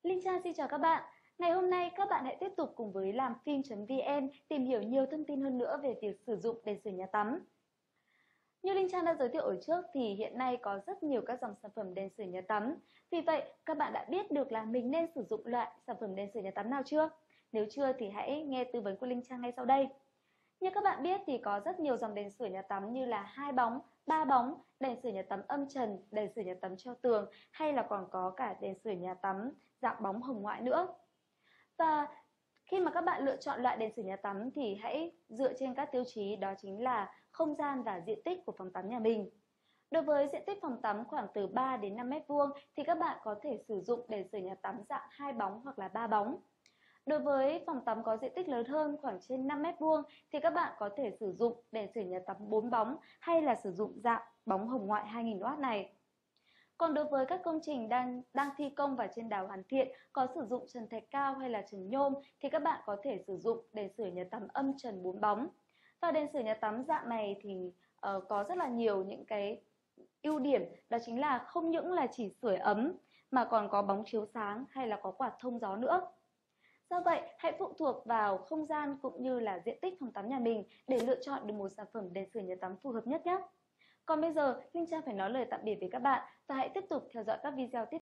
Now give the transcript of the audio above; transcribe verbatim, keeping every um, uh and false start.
Linh Trang xin chào các bạn. Ngày hôm nay các bạn hãy tiếp tục cùng với làm phim.vn tìm hiểu nhiều thông tin hơn nữa về việc sử dụng đèn sửa nhà tắm. Như Linh Trang đã giới thiệu ở trước thì hiện nay có rất nhiều các dòng sản phẩm đèn sửa nhà tắm. Vì vậy, các bạn đã biết được là mình nên sử dụng loại sản phẩm đèn sửa nhà tắm nào chưa? Nếu chưa thì hãy nghe tư vấn của Linh Trang ngay sau đây. Như các bạn biết thì có rất nhiều dòng đèn sửa nhà tắm như là hai bóng, ba bóng, đèn sửa nhà tắm âm trần, đèn sửa nhà tắm treo tường hay là còn có cả đèn sửa nhà tắm dạng bóng hồng ngoại nữa. Và khi mà các bạn lựa chọn loại đèn sửa nhà tắm thì hãy dựa trên các tiêu chí đó chính là không gian và diện tích của phòng tắm nhà mình. Đối với diện tích phòng tắm khoảng từ ba đến năm mét vuông thì các bạn có thể sử dụng đèn sửa nhà tắm dạng hai bóng hoặc là ba bóng. Đối với phòng tắm có diện tích lớn hơn khoảng trên năm mét vuông thì các bạn có thể sử dụng đèn sửa nhà tắm bốn bóng hay là sử dụng dạng bóng hồng ngoại hai nghìn oát này. Còn đối với các công trình đang đang thi công và trên đà hoàn thiện có sử dụng trần thạch cao hay là trần nhôm thì các bạn có thể sử dụng đèn sửa nhà tắm âm trần bốn bóng. Và đèn sửa nhà tắm dạng này thì uh, có rất là nhiều những cái ưu điểm, đó chính là không những là chỉ sưởi ấm mà còn có bóng chiếu sáng hay là có quạt thông gió nữa. Do vậy, hãy phụ thuộc vào không gian cũng như là diện tích phòng tắm nhà mình để lựa chọn được một sản phẩm đèn sửa nhà tắm phù hợp nhất nhé. Còn bây giờ, Linh Trang phải nói lời tạm biệt với các bạn và hãy tiếp tục theo dõi các video tiếp